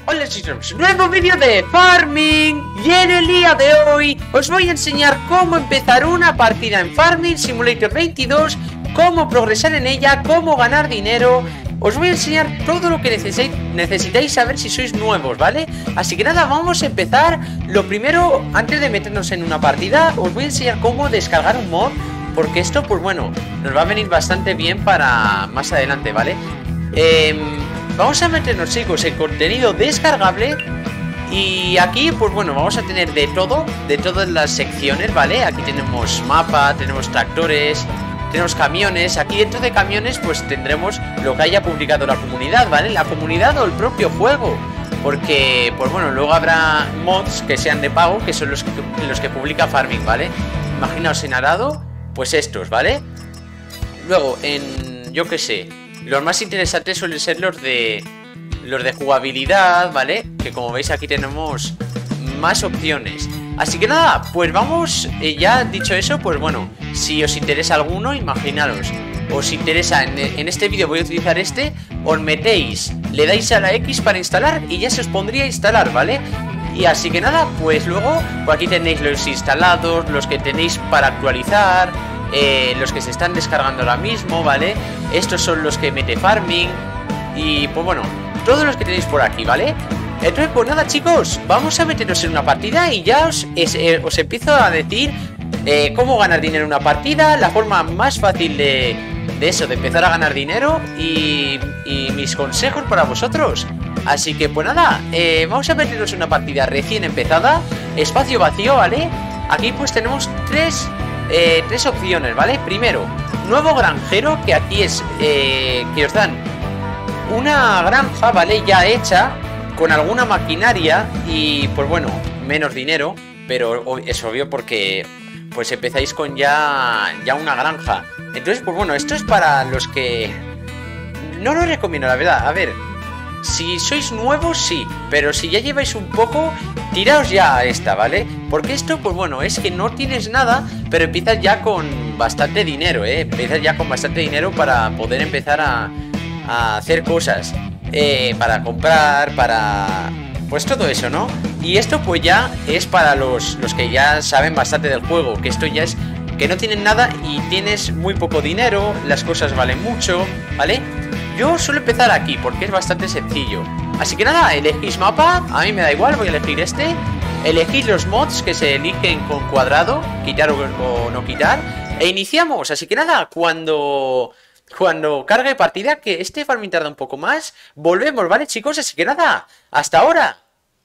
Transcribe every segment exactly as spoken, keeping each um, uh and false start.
Hola chicos, nuevo vídeo de Farming. Y en el día de hoy os voy a enseñar cómo empezar una partida en Farming Simulator veintidós, cómo progresar en ella, cómo ganar dinero. Os voy a enseñar todo lo que necesitáis, necesitáis saber si sois nuevos, ¿vale? Así que nada, vamos a empezar. Lo primero, antes de meternos en una partida, os voy a enseñar cómo descargar un mod, porque esto, pues bueno, nos va a venir bastante bien para más adelante, ¿vale? Eh... Vamos a meternos, chicos, en contenido descargable. Y aquí, pues bueno, vamos a tener de todo, de todas las secciones, ¿vale? Aquí tenemos mapa, tenemos tractores, tenemos camiones. Aquí dentro de camiones, pues tendremos lo que haya publicado la comunidad, ¿vale? La comunidad o el propio juego. Porque, pues bueno, luego habrá mods que sean de pago, que son los que, los que publica Farming, ¿vale? Imaginaos en Arado, pues estos, ¿vale? Luego, en, yo qué sé, los más interesantes suelen ser los de los de jugabilidad, ¿vale? Que como veis aquí tenemos más opciones. Así que nada, pues vamos, eh, ya dicho eso, pues bueno, si os interesa alguno, imaginaros, os interesa, en, en este vídeo voy a utilizar este, os metéis, le dais a la X para instalar y ya se os pondría a instalar, ¿vale? Y así que nada, pues luego, por aquí tenéis los instalados, los que tenéis para actualizar, Eh, los que se están descargando ahora mismo, ¿vale? Estos son los que mete Farming. Y pues bueno, todos los que tenéis por aquí, ¿vale? Entonces pues nada, chicos, vamos a meternos en una partida. Y ya os, es, eh, os empiezo a decir eh, cómo ganar dinero en una partida, la forma más fácil de, de eso, de empezar a ganar dinero. Y, y mis consejos para vosotros. Así que pues nada, eh, vamos a meternos en una partida recién empezada, espacio vacío, ¿vale? Aquí pues tenemos tres Eh, tres opciones, ¿vale? Primero, nuevo granjero, que aquí es eh, que os dan una granja, ¿vale? Ya hecha, con alguna maquinaria y, pues bueno, menos dinero, pero es obvio porque pues empezáis con ya, ya una granja. Entonces, pues bueno, esto es para los que no lo recomiendo, la verdad. A ver, si sois nuevos, sí, pero si ya lleváis un poco, tiraos ya a esta, ¿vale? Porque esto, pues bueno, es que no tienes nada, pero empiezas ya con bastante dinero, ¿eh? Empiezas ya con bastante dinero para poder empezar a, a hacer cosas, eh, para comprar, para... pues todo eso, ¿no? Y esto pues ya es para los, los que ya saben bastante del juego, que esto ya es que no tienen nada y tienes muy poco dinero, las cosas valen mucho, ¿vale? Yo suelo empezar aquí porque es bastante sencillo. Así que nada, elegís mapa, a mí me da igual, voy a elegir este. Elegís los mods que se eligen con cuadrado, quitar o, o no quitar. E iniciamos, así que nada, cuando... Cuando cargue partida, que este farming tarda un poco más, volvemos, ¿vale, chicos? Así que nada, hasta ahora.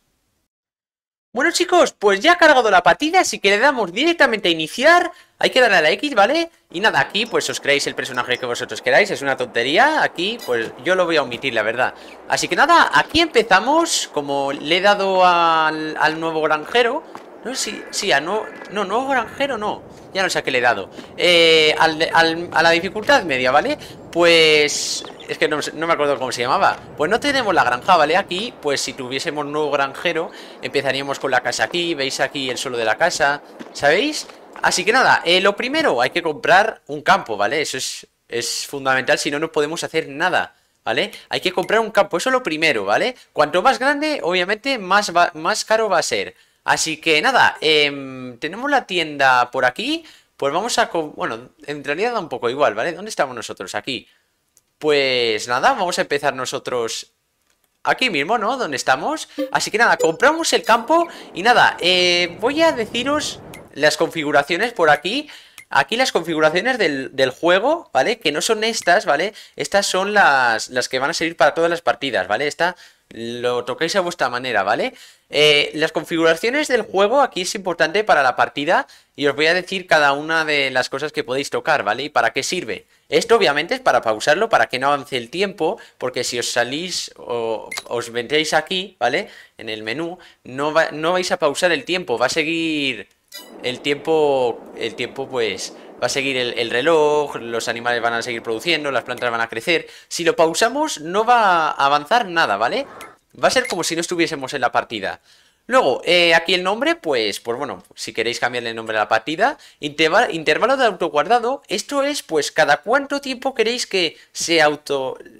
Bueno, chicos, pues ya ha cargado la partida, así que le damos directamente a iniciar. Hay que darle a la X, ¿vale? Y nada, aquí pues os creáis el personaje que vosotros queráis. Es una tontería, aquí pues yo lo voy a omitir, la verdad. Así que nada, aquí empezamos. Como le he dado al, al nuevo granjero. No sé si, sí, a no, no, nuevo granjero no. Ya no sé a qué le he dado, eh, al, al, a la dificultad media, ¿vale? Pues... es que no, no me acuerdo cómo se llamaba. Pues no tenemos la granja, ¿vale? Aquí, pues si tuviésemos nuevo granjero, empezaríamos con la casa aquí. Veis aquí el suelo de la casa, ¿sabéis? Así que nada, eh, lo primero, hay que comprar un campo, ¿vale? Eso es, es fundamental, si no, no podemos hacer nada, ¿vale? Hay que comprar un campo, eso es lo primero, ¿vale? Cuanto más grande, obviamente, más, va, más caro va a ser. Así que nada, eh, tenemos la tienda por aquí. Pues vamos a... bueno, en realidad da un poco igual, ¿vale? ¿Dónde estamos nosotros? Aquí. Pues nada, vamos a empezar nosotros aquí mismo, ¿no? Donde estamos. Así que nada, compramos el campo. Y nada, eh, voy a deciros las configuraciones por aquí. Aquí las configuraciones del, del juego, ¿vale? Que no son estas, ¿vale? Estas son las, las que van a servir para todas las partidas, ¿vale? Esta lo tocáis a vuestra manera, ¿vale? Eh, las configuraciones del juego aquí es importante para la partida. Y os voy a decir cada una de las cosas que podéis tocar, ¿vale? Y para qué sirve. Esto obviamente es para pausarlo, para que no avance el tiempo. Porque si os salís o os metéis aquí, ¿vale? En el menú, no, va, no vais a pausar el tiempo. Va a seguir... El tiempo, el tiempo pues va a seguir el, el reloj, los animales van a seguir produciendo, las plantas van a crecer. Si lo pausamos no va a avanzar nada, ¿vale? Va a ser como si no estuviésemos en la partida. Luego, eh, aquí el nombre, pues, pues bueno, si queréis cambiarle el nombre a la partida. Intervalo, intervalo de autoguardado, esto es pues cada cuánto tiempo queréis que se auto...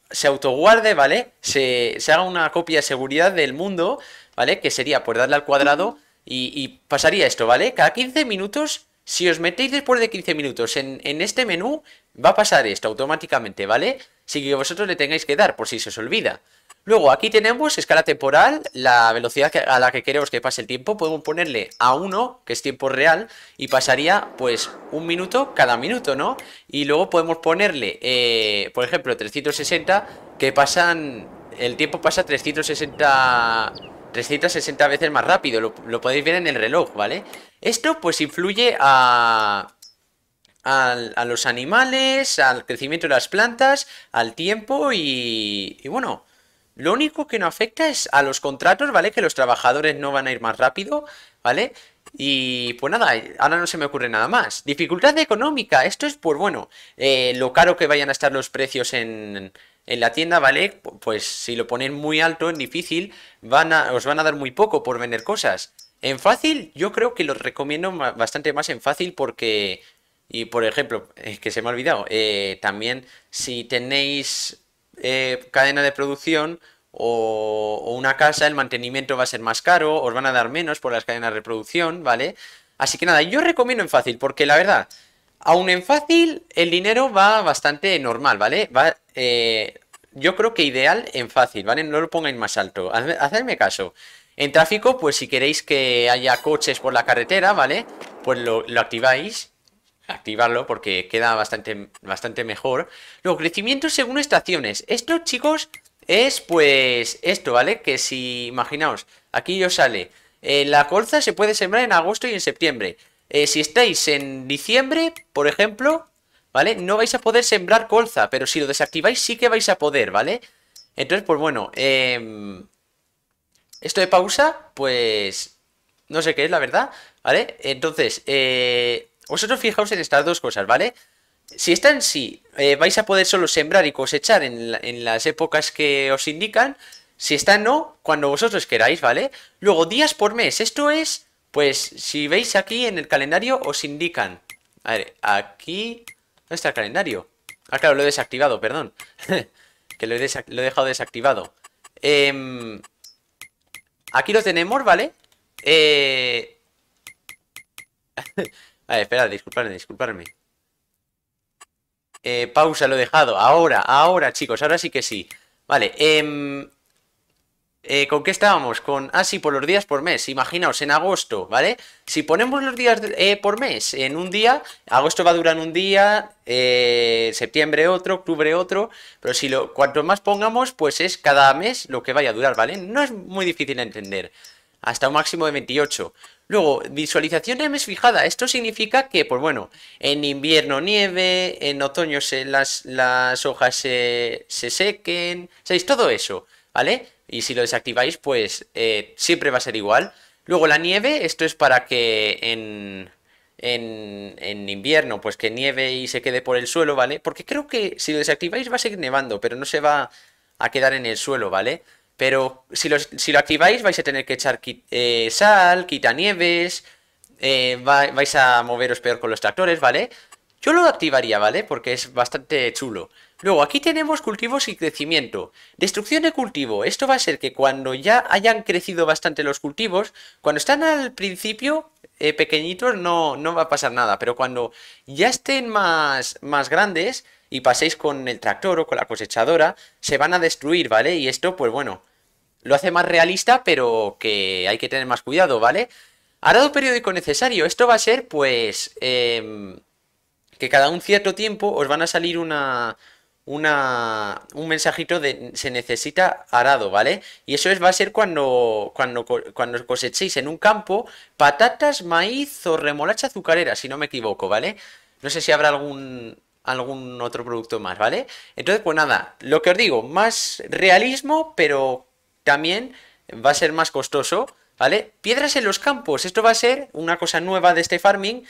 se autoguarde, ¿vale? Se, se haga una copia de seguridad del mundo, ¿vale? Que sería por darle al cuadrado y, y pasaría esto, ¿vale? Cada quince minutos, si os metéis después de quince minutos en, en este menú, va a pasar esto automáticamente, ¿vale? Sin que vosotros le tengáis que dar, por si se os olvida. Luego aquí tenemos escala temporal, la velocidad a la que queremos que pase el tiempo. Podemos ponerle a uno, que es tiempo real, y pasaría pues un minuto cada minuto, ¿no? Y luego podemos ponerle, eh, por ejemplo, trescientos sesenta, que pasan, el tiempo pasa trescientos sesenta, trescientas sesenta veces más rápido. Lo, lo podéis ver en el reloj, ¿vale? Esto pues influye a... A, a los animales, al crecimiento de las plantas, al tiempo y, y bueno, lo único que no afecta es a los contratos, ¿vale? Que los trabajadores no van a ir más rápido, ¿vale? Y pues nada, ahora no se me ocurre nada más. Dificultad económica, esto es pues bueno, eh, lo caro que vayan a estar los precios en, en la tienda, ¿vale? Pues si lo ponen muy alto, en difícil, van a, os van a dar muy poco por vender cosas. En fácil, yo creo que los recomiendo bastante más en fácil porque... Y por ejemplo, es que se me ha olvidado, eh, también si tenéis eh, cadena de producción o, o una casa, el mantenimiento va a ser más caro, os van a dar menos por las cadenas de producción, ¿vale? Así que nada, yo recomiendo en fácil, porque la verdad, aún en fácil, el dinero va bastante normal, ¿vale? Va, eh, yo creo que ideal en fácil, ¿vale? No lo pongáis más alto, hacedme caso. En tráfico, pues si queréis que haya coches por la carretera, ¿vale? Pues lo, lo activáis. Activarlo porque queda bastante, bastante mejor. Luego, crecimiento según estaciones. Esto, chicos, es pues esto, ¿vale? Que si, imaginaos, aquí os sale, eh, la colza se puede sembrar en agosto y en septiembre. Eh, si estáis en diciembre, por ejemplo, ¿vale? No vais a poder sembrar colza, pero si lo desactiváis sí que vais a poder, ¿vale? Entonces, pues bueno, eh, esto de pausa, pues no sé qué es, la verdad, ¿vale? Entonces, eh... vosotros fijaos en estas dos cosas, ¿vale? Si está en sí, eh, vais a poder solo sembrar y cosechar en, la, en las épocas que os indican. Si está en no, cuando vosotros queráis, ¿vale? Luego, días por mes. Esto es, pues, si veis aquí en el calendario, os indican. A ver, aquí... ¿Dónde está el calendario? Ah, claro, lo he desactivado, perdón. Que lo he, lo he dejado desactivado. Eh, aquí lo tenemos, ¿vale? Eh... Vale, esperad, disculpadme, disculpadme. Eh, pausa, lo he dejado. Ahora, ahora, chicos, ahora sí que sí. Vale, eh, eh, ¿con qué estábamos? Con, ah, sí, por los días por mes. Imaginaos, en agosto, ¿vale? Si ponemos los días eh, por mes en un día, agosto va a durar un día, eh, septiembre otro, octubre otro, pero si lo, cuanto más pongamos, pues es cada mes lo que vaya a durar, ¿vale? No es muy difícil de entender. Hasta un máximo de veintiocho. Luego, visualización de mes fijada. Esto significa que, pues bueno, en invierno nieve, en otoño se, las, las hojas se, se sequen, ¿sabéis? Todo eso, ¿vale? Y si lo desactiváis, pues eh, siempre va a ser igual. Luego la nieve, esto es para que en, en, en invierno, pues que nieve y se quede por el suelo, ¿vale? Porque creo que si lo desactiváis va a seguir nevando, pero no se va a quedar en el suelo, ¿vale? Pero si lo, si lo activáis vais a tener que echar eh, sal, quitanieves, eh, va, vais a moveros peor con los tractores, ¿vale? Yo lo activaría, ¿vale? Porque es bastante chulo. Luego, aquí tenemos cultivos y crecimiento. Destrucción de cultivo. Esto va a ser que cuando ya hayan crecido bastante los cultivos, cuando están al principio, eh, pequeñitos, no, no va a pasar nada. Pero cuando ya estén más, más grandes y paséis con el tractor o con la cosechadora, se van a destruir, ¿vale? Y esto, pues bueno, lo hace más realista, pero que hay que tener más cuidado, ¿vale? Arado periódico necesario. Esto va a ser, pues, eh, que cada un cierto tiempo os van a salir una, una, un mensajito de se necesita arado, ¿vale? Y eso es, va a ser cuando, cuando, cuando cosechéis en un campo patatas, maíz o remolacha azucarera, si no me equivoco, ¿vale? No sé si habrá algún... algún otro producto más, ¿vale? Entonces, pues nada, lo que os digo, más realismo, pero también va a ser más costoso, ¿vale? Piedras en los campos, esto va a ser una cosa nueva de este farming,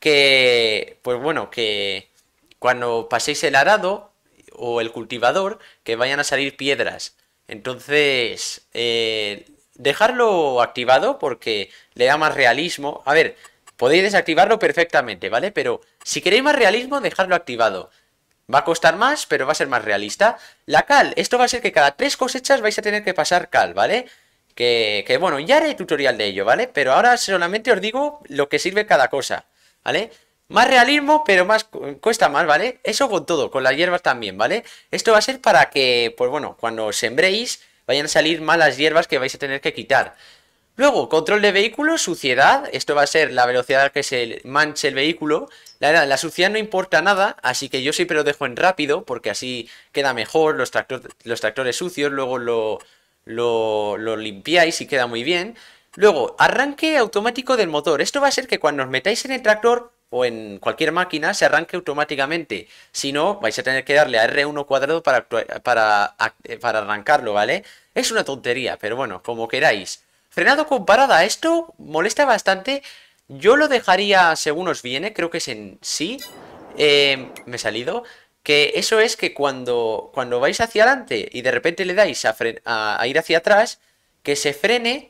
que, pues bueno, que cuando paséis el arado o el cultivador, que vayan a salir piedras. Entonces, eh, dejarlo activado porque le da más realismo. A ver, podéis desactivarlo perfectamente, ¿vale? Pero si queréis más realismo, dejadlo activado. Va a costar más, pero va a ser más realista. La cal, esto va a ser que cada tres cosechas vais a tener que pasar cal, ¿vale? Que, que bueno, ya haré tutorial de ello, ¿vale? Pero ahora solamente os digo lo que sirve cada cosa, ¿vale? Más realismo, pero más cuesta más, ¿vale? Eso con todo, con las hierbas también, ¿vale? Esto va a ser para que, pues bueno, cuando sembréis vayan a salir malas hierbas que vais a tener que quitar. Luego, control de vehículo, suciedad. Esto va a ser la velocidad que se manche el vehículo. La, la suciedad no importa nada, así que yo siempre lo dejo en rápido, porque así queda mejor los, tractor, los tractores sucios. Luego lo, lo, lo limpiáis y queda muy bien. Luego, arranque automático del motor. Esto va a ser que cuando os metáis en el tractor o en cualquier máquina se arranque automáticamente. Si no, vais a tener que darle a erre uno cuadrado para, para, para arrancarlo, ¿vale? Es una tontería, pero bueno, como queráis. Frenado con parada, esto molesta bastante. Yo lo dejaría según os viene, creo que es en sí. Eh, me he salido. Que eso es que cuando, cuando vais hacia adelante y de repente le dais a, a, a ir hacia atrás, que se frene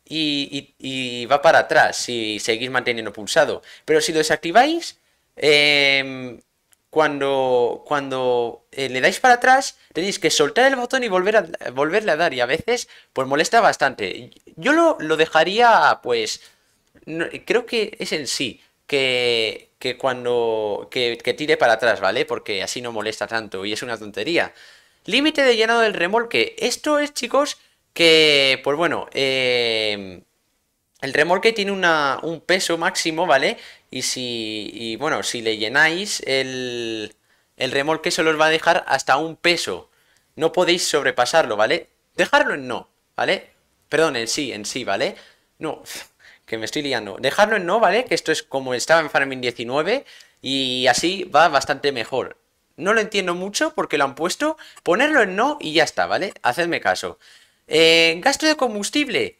y, y, y va para atrás si seguís manteniendo pulsado. Pero si lo desactiváis, eh, cuando, cuando eh, le dais para atrás, tenéis que soltar el botón y volver a, volverle a dar. Y a veces, pues molesta bastante. Yo lo, lo dejaría, pues, no, creo que es en sí, que, que cuando, que, que tire para atrás, ¿vale? Porque así no molesta tanto y es una tontería. Límite de llenado del remolque. Esto es, chicos, que, pues bueno, eh... el remolque tiene una, un peso máximo, ¿vale? Y si, y bueno, si le llenáis el, el remolque solo os va a dejar hasta un peso. No podéis sobrepasarlo, ¿vale? Dejarlo en no, ¿vale? Perdón, en sí, en sí, ¿vale? No, que me estoy liando. Dejarlo en no, ¿vale? Que esto es como estaba en Farming diecinueve y así va bastante mejor. No lo entiendo mucho porque lo han puesto. Ponerlo en no y ya está, ¿vale? Hacedme caso. Eh, gasto de combustible.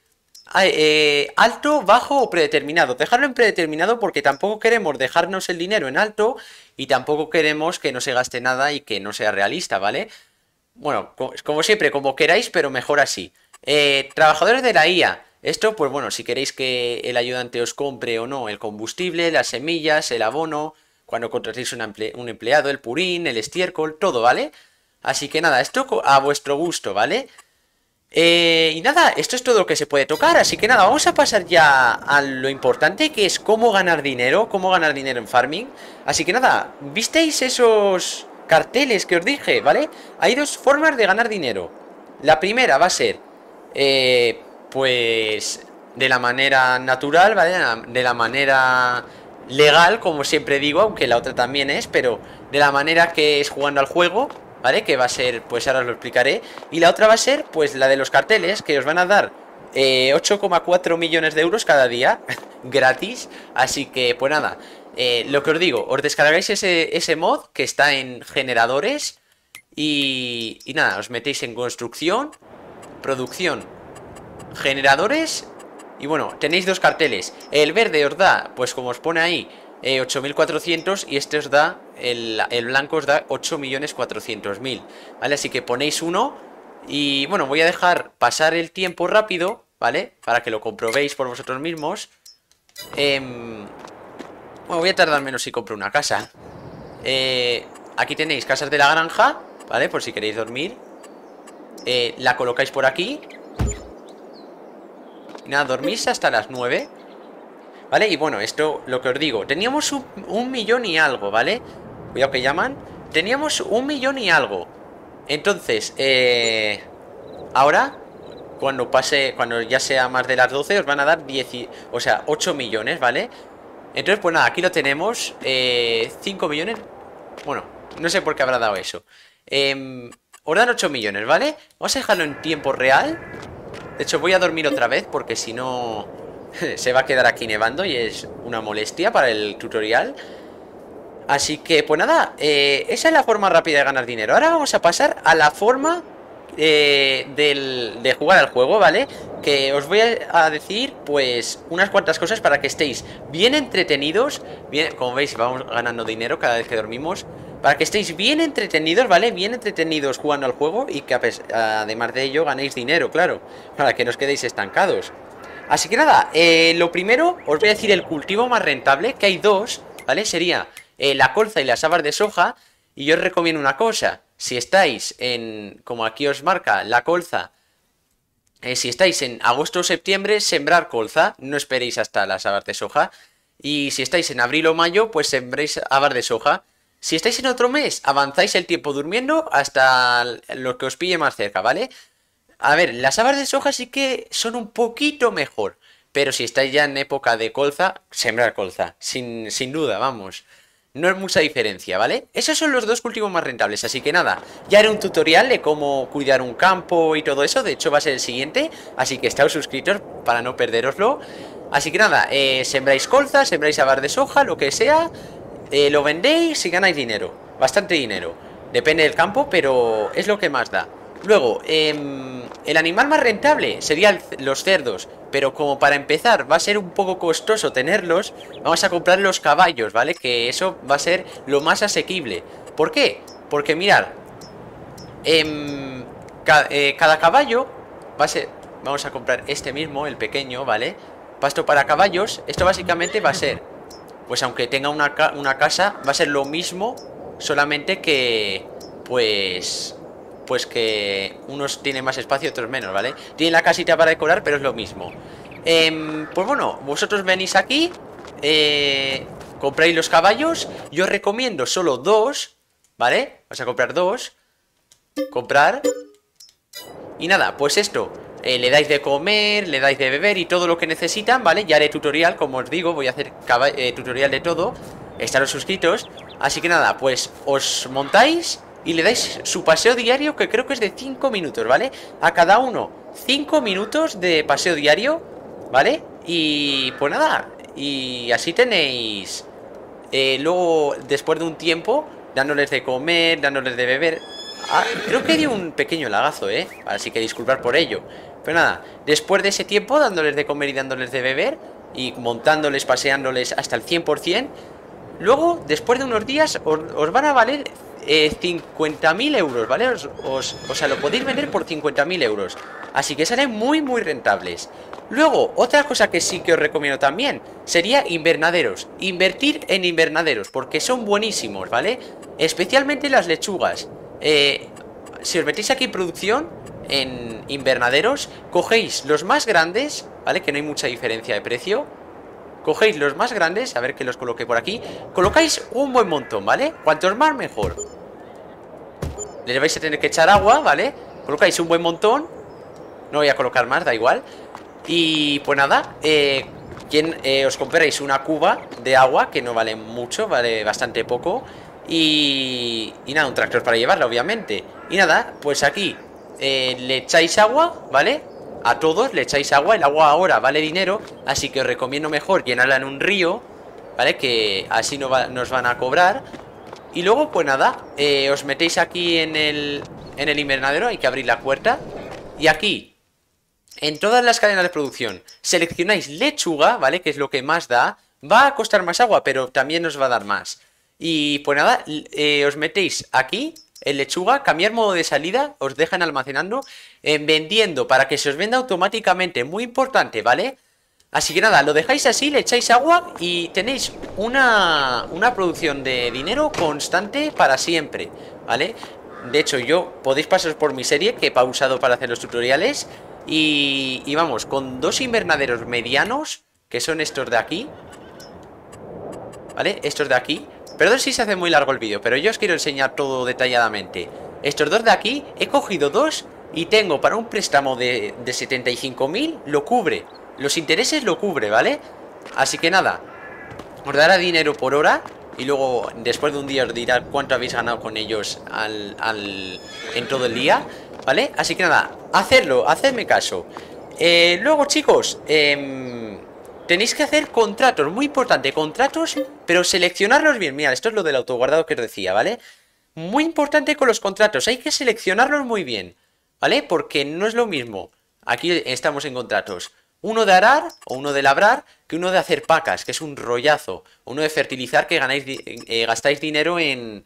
Eh, alto, bajo o predeterminado. Dejarlo en predeterminado porque tampoco queremos dejarnos el dinero en alto y tampoco queremos que no se gaste nada y que no sea realista, ¿vale? Bueno, como, como siempre, como queráis, pero mejor así. Eh, trabajadores de la i a. Esto, pues bueno, si queréis que el ayudante os compre o no el combustible, las semillas, el abono, cuando contratéis un, emple un empleado, el purín, el estiércol, todo, ¿vale? Así que nada, esto a vuestro gusto, ¿vale? Eh, y nada, esto es todo lo que se puede tocar. Así que nada, vamos a pasar ya a lo importante, que es cómo ganar dinero. Cómo ganar dinero en farming. Así que nada, ¿visteis esos carteles que os dije? ¿Vale? Hay dos formas de ganar dinero. La primera va a ser eh, pues de la manera natural, ¿vale? De la manera legal, como siempre digo, aunque la otra también es, pero de la manera que es jugando al juego, ¿vale? Que va a ser, pues ahora os lo explicaré. Y la otra va a ser, pues la de los carteles, que os van a dar eh, ocho coma cuatro millones de euros cada día, gratis. Así que, pues nada, eh, lo que os digo, os descargáis ese, ese mod que está en generadores. Y, y nada, os metéis en construcción, producción, generadores. Y bueno, tenéis dos carteles. El verde os da, pues como os pone ahí, Eh, ocho mil cuatrocientos y este os da, el, el blanco os da ocho millones cuatrocientos mil, ¿vale? Así que ponéis uno y bueno, voy a dejar pasar el tiempo rápido, ¿vale? Para que lo comprobéis por vosotros mismos. eh, Bueno, voy a tardar menos si compro una casa. eh, Aquí tenéis casas de la granja, ¿vale? Por si queréis dormir. eh, La colocáis por aquí y nada, dormís hasta las nueve, ¿vale? Y bueno, esto, lo que os digo, teníamos un, un millón y algo, ¿vale? Cuidado que llaman. Teníamos un millón y algo. Entonces, eh... ahora, cuando pase, cuando ya sea más de las doce, os van a dar diez, o sea, ocho millones, ¿vale? Entonces, pues nada, aquí lo tenemos. eh, cinco millones. Bueno, no sé por qué habrá dado eso. eh, Os dan ocho millones, ¿vale? Vamos a dejarlo en tiempo real. De hecho, voy a dormir otra vez porque si no se va a quedar aquí nevando y es una molestia para el tutorial. Así que, pues nada, eh, esa es la forma rápida de ganar dinero. Ahora vamos a pasar a la forma eh, del, de jugar al juego, ¿vale? Que os voy a decir, pues, unas cuantas cosas para que estéis bien entretenidos. Bien, como veis, vamos ganando dinero cada vez que dormimos. Para que estéis bien entretenidos, ¿vale? Bien entretenidos jugando al juego y que además de ello ganéis dinero, claro. Para que no os quedéis estancados. Así que nada, eh, lo primero, os voy a decir el cultivo más rentable, que hay dos, ¿vale? Sería eh, la colza y las habas de soja. Y yo os recomiendo una cosa, si estáis en, como aquí os marca la colza, eh, si estáis en agosto o septiembre, sembrar colza, no esperéis hasta las habas de soja. Y si estáis en abril o mayo, pues sembréis habas de soja. Si estáis en otro mes, avanzáis el tiempo durmiendo hasta lo que os pille más cerca, ¿vale? A ver, las habas de soja sí que son un poquito mejor. Pero si estáis ya en época de colza, sembrar colza. Sin, sin duda, vamos. No es mucha diferencia, ¿vale? Esos son los dos cultivos más rentables, así que nada. Ya haré un tutorial de cómo cuidar un campo y todo eso. De hecho va a ser el siguiente. Así que estáos suscritos para no perderoslo. Así que nada, eh, sembráis colza, sembráis habas de soja, lo que sea. Eh, lo vendéis y ganáis dinero. Bastante dinero. Depende del campo, pero es lo que más da. Luego, eh, el animal más rentable serían los cerdos. Pero como para empezar va a ser un poco costoso tenerlos, vamos a comprar los caballos, ¿vale? Que eso va a ser lo más asequible. ¿Por qué? Porque mirad, eh, ca eh, cada caballo va a ser... Vamos a comprar este mismo, el pequeño, ¿vale? Pasto para caballos. Esto básicamente va a ser, pues aunque tenga una, ca una casa, va a ser lo mismo, solamente que, pues... Pues que unos tienen más espacio y otros menos, ¿vale? Tienen la casita para decorar, pero es lo mismo. eh, Pues bueno, vosotros venís aquí, eh, compráis los caballos. Yo os recomiendo solo dos, ¿vale? Vas a comprar dos. Comprar. Y nada, pues esto, eh, le dais de comer, le dais de beber y todo lo que necesitan, ¿vale? Ya haré tutorial, como os digo, voy a hacer eh, tutorial de todo. Estaros suscritos. Así que nada, pues os montáis y le dais su paseo diario, que creo que es de cinco minutos, ¿vale? A cada uno cinco minutos de paseo diario, ¿vale? Y pues nada, y así tenéis eh, luego, después de un tiempo, dándoles de comer, dándoles de beber. Ah, creo que dio un pequeño lagazo, ¿eh? Así que disculpar por ello. Pero nada, después de ese tiempo, dándoles de comer y dándoles de beber, y montándoles, paseándoles hasta el cien por cien, luego, después de unos días, os, os van a valer Eh, cincuenta mil euros, ¿vale? Os, os, o sea, lo podéis vender por cincuenta mil euros. Así que salen muy, muy rentables. Luego, otra cosa que sí que os recomiendo también sería invernaderos. Invertir en invernaderos, porque son buenísimos, ¿vale? Especialmente las lechugas. eh, Si os metéis aquí en producción, en invernaderos, cogéis los más grandes, ¿vale? Que no hay mucha diferencia de precio. Cogéis los más grandes, a ver que los coloqué por aquí. Colocáis un buen montón, ¿vale? Cuantos más, mejor. Les vais a tener que echar agua, ¿vale? Colocáis un buen montón. No voy a colocar más, da igual. Y pues nada, eh, quien, eh, os compréis una cuba de agua, que no vale mucho, vale bastante poco. Y, y nada, un tractor para llevarla, obviamente. Y nada, pues aquí eh, le echáis agua, ¿vale? A todos le echáis agua, el agua ahora vale dinero. Así que os recomiendo mejor llenarla en un río, ¿vale? Que así no va, nos van a cobrar. Y luego pues nada, eh, os metéis aquí en el, en el invernadero, hay que abrir la puerta. Y aquí, en todas las cadenas de producción, seleccionáis lechuga, ¿vale? Que es lo que más da. Va a costar más agua, pero también os va a dar más. Y pues nada, eh, os metéis aquí en lechuga, cambiar modo de salida, os dejan almacenando, en vendiendo para que se os venda automáticamente, muy importante, ¿vale? Así que nada, lo dejáis así, le echáis agua y tenéis una, una producción de dinero constante para siempre, ¿vale? De hecho, yo podéis pasaros por mi serie que he pausado para hacer los tutoriales. Y, y vamos, con dos invernaderos medianos, que son estos de aquí, ¿vale? Estos de aquí. Perdón si se hace muy largo el vídeo, pero yo os quiero enseñar todo detalladamente. Estos dos de aquí, he cogido dos y tengo para un préstamo de, de setenta y cinco mil, lo cubre. Los intereses lo cubre, ¿vale? Así que nada, os dará dinero por hora. Y luego, después de un día, os dirá cuánto habéis ganado con ellos al, al, en todo el día, ¿vale? Así que nada, hacerlo, hacedme caso. eh, Luego, chicos, eh, tenéis que hacer contratos, muy importante, contratos, pero seleccionarlos bien. Mirad, esto es lo del autoguardado que os decía, ¿vale? Muy importante con los contratos, hay que seleccionarlos muy bien, ¿vale? Porque no es lo mismo. Aquí estamos en contratos. Uno de arar o uno de labrar que uno de hacer pacas, que es un rollazo. Uno de fertilizar, que ganáis, eh, gastáis dinero en,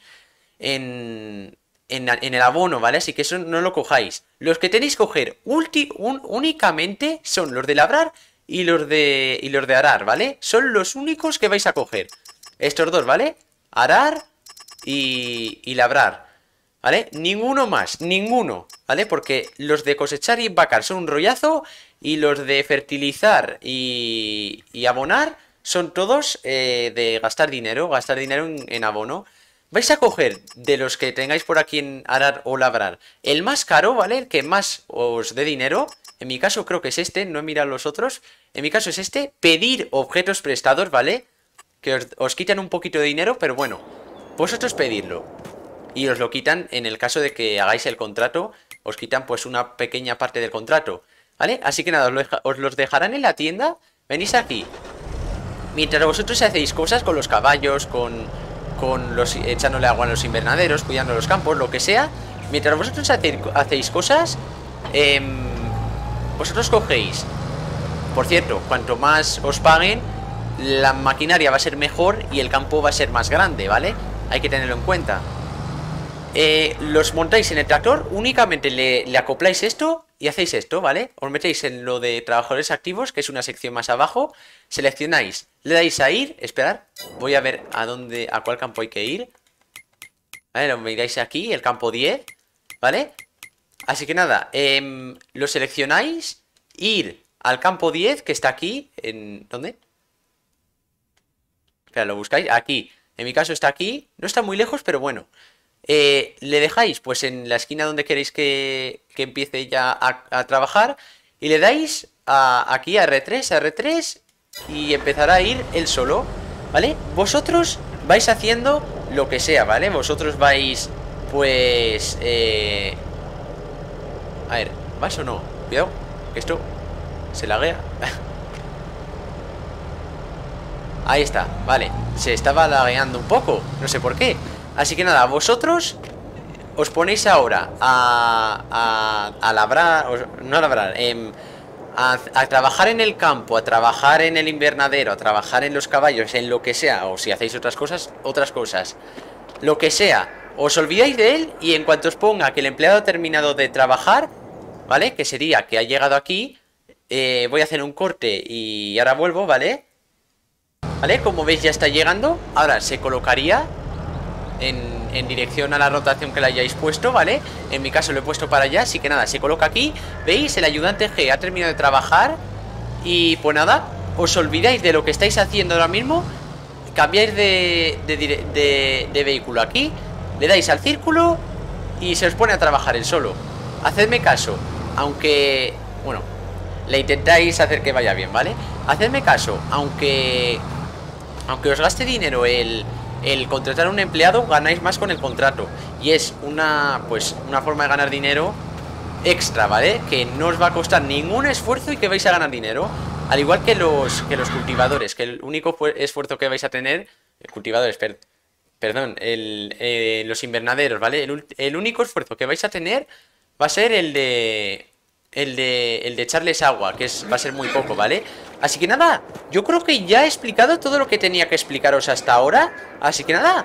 en, en, en el abono, ¿vale? Así que eso no lo cojáis. Los que tenéis que coger ulti, un, únicamente son los de labrar y los de, y los de arar, ¿vale? Son los únicos que vais a coger. Estos dos, ¿vale? Arar y, y labrar, ¿vale? Ninguno más, ninguno, ¿vale? Porque los de cosechar y empacar son un rollazo y los de fertilizar y, y abonar son todos eh, de gastar dinero, gastar dinero en, en abono. Vais a coger de los que tengáis por aquí en arar o labrar el más caro, ¿vale? El que más os dé dinero. En mi caso creo que es este, no he mirado los otros. En mi caso es este. Pedir objetos prestados, ¿vale? Que os, os quitan un poquito de dinero, pero bueno, vosotros pedidlo. Y os lo quitan en el caso de que hagáis el contrato. Os quitan pues una pequeña parte del contrato, ¿vale? Así que nada, os, lo deja, os los dejarán en la tienda. Venís aquí. Mientras vosotros hacéis cosas con los caballos, con... con los, echándole agua a los invernaderos, cuidando los campos, lo que sea. Mientras vosotros hacéis, hacéis cosas, eh, vosotros cogéis. Por cierto, cuanto más os paguen, la maquinaria va a ser mejor y el campo va a ser más grande, ¿vale? Hay que tenerlo en cuenta. eh, Los montáis en el tractor, únicamente le, le acopláis esto y hacéis esto, ¿vale? Os metéis en lo de trabajadores activos, que es una sección más abajo. Seleccionáis, le dais a ir, esperar. Voy a ver a dónde, a cuál campo hay que ir. Vale, lo miráis aquí, el campo diez, ¿vale? Así que nada, eh, lo seleccionáis, ir al campo diez, que está aquí, en... ¿dónde? Espera, lo buscáis, aquí. En mi caso está aquí, no está muy lejos, pero bueno. Eh, le dejáis pues en la esquina donde queréis que, que empiece ya a, a trabajar. Y le dais a, aquí a R tres, a R tres, y empezará a ir él solo, ¿vale? Vosotros vais haciendo lo que sea, ¿vale? Vosotros vais, pues... Eh... A ver, ¿vas o no? Cuidado, que esto se laguea. Ahí está, vale. Se estaba lagueando un poco, no sé por qué. Así que nada, vosotros os ponéis ahora a, a, a labrar, no a labrar, eh, a, a trabajar en el campo, a trabajar en el invernadero, a trabajar en los caballos, en lo que sea. O si hacéis otras cosas, otras cosas. Lo que sea, os olvidáis de él y en cuanto os ponga que el empleado ha terminado de trabajar, ¿vale? Que sería que ha llegado aquí, eh, voy a hacer un corte y ahora vuelvo, ¿vale? ¿Vale? Como veis ya está llegando. Ahora se colocaría en, en dirección a la rotación que le hayáis puesto, ¿vale? En mi caso lo he puesto para allá, así que nada, se coloca aquí. ¿Veis? El ayudante G ha terminado de trabajar. Y pues nada, os olvidáis de lo que estáis haciendo ahora mismo. Cambiáis de, de, de, de vehículo aquí, le dais al círculo y se os pone a trabajar él solo. Hacedme caso, aunque... bueno, le intentáis hacer que vaya bien, ¿vale? Hacedme caso, aunque... aunque os gaste dinero el, el contratar a un empleado, ganáis más con el contrato. Y es una, pues, una forma de ganar dinero extra, ¿vale? Que no os va a costar ningún esfuerzo y que vais a ganar dinero. Al igual que los, que los cultivadores, que el único esfuerzo que vais a tener... Cultivadores, per, perdón, el, eh, los invernaderos, ¿vale? El, el único esfuerzo que vais a tener va a ser el de... El de, el de echarles agua, que es, va a ser muy poco, ¿vale? Así que nada, yo creo que ya he explicado todo lo que tenía que explicaros hasta ahora. Así que nada,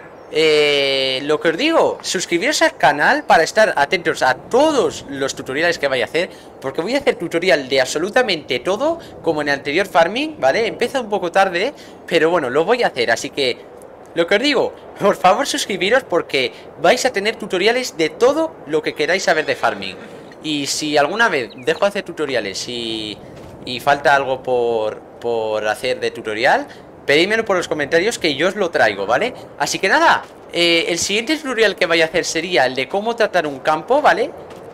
eh, lo que os digo, suscribiros al canal para estar atentos a todos los tutoriales que vaya a hacer, porque voy a hacer tutorial de absolutamente todo, como en el anterior farming, ¿vale? Empieza un poco tarde, pero bueno, lo voy a hacer, así que... Lo que os digo, por favor suscribiros porque vais a tener tutoriales de todo lo que queráis saber de farming. Y si alguna vez dejo de hacer tutoriales y, y falta algo por, por hacer de tutorial, pedídmelo por los comentarios que yo os lo traigo, ¿vale? Así que nada, eh, el siguiente tutorial que vaya a hacer sería el de cómo tratar un campo, ¿vale?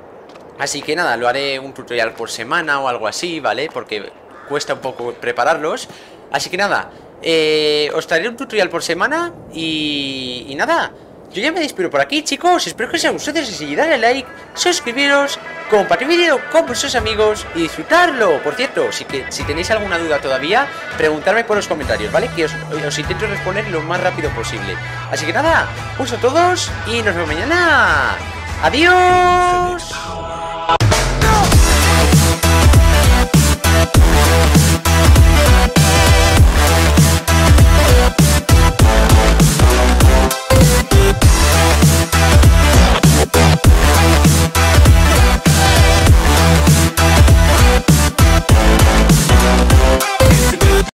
Así que nada, lo haré un tutorial por semana o algo así, ¿vale? Porque cuesta un poco prepararlos. Así que nada, eh, os traeré un tutorial por semana y, y nada... Yo ya me despido por aquí, chicos. Espero que os haya gustado. Si darle like, suscribiros, compartir vídeo con vuestros amigos y disfrutarlo. Por cierto, si, que, si tenéis alguna duda todavía, preguntadme por los comentarios, ¿vale? Que os, os intento responder lo más rápido posible. Así que nada, un saludo a todos y nos vemos mañana. ¡Adiós!